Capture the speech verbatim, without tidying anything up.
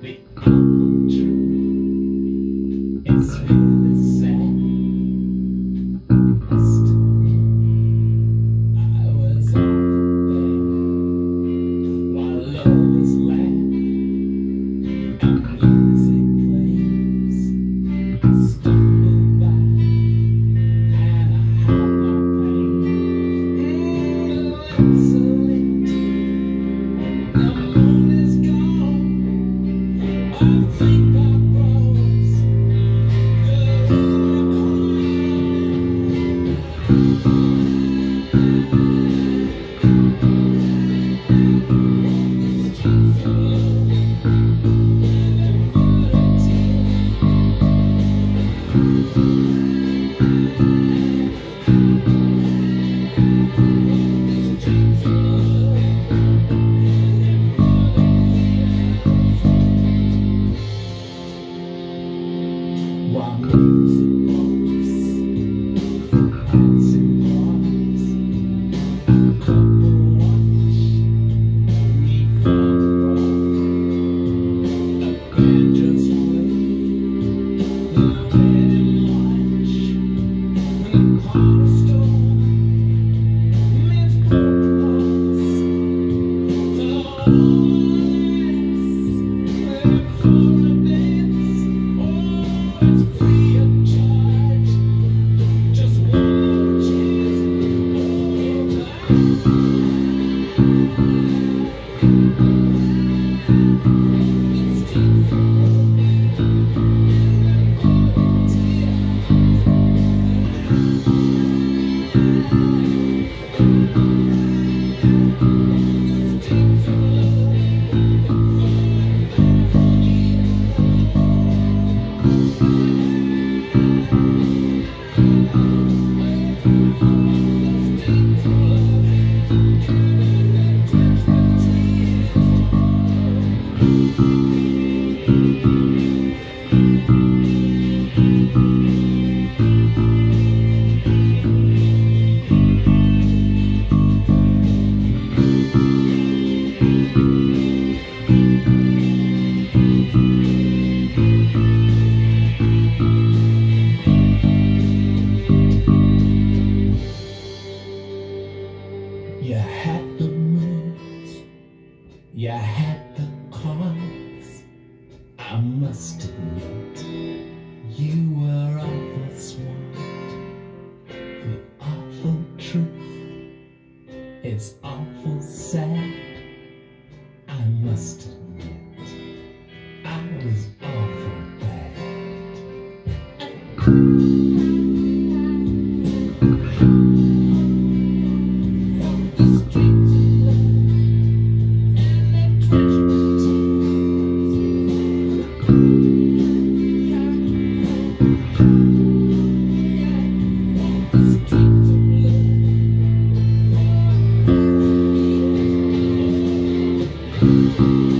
The awful truth, it's really sad. I was awful bad while lovers laugh and music plays. I stumble by and I hide my pain. Mm, so late, the moon is gone. I think I froze. While music bumps from passing cars, a couple watch me from above. A band just played the wedding march, and the cornerstone means both hearts. The lights waiting for a dance. Oh, it's free of charge. Just one more chance. It's deep. You had the moves, you had the cards. I must admit, you were awful smart. The awful truth is awful sad. I must admit, I was awful bad. Thank you.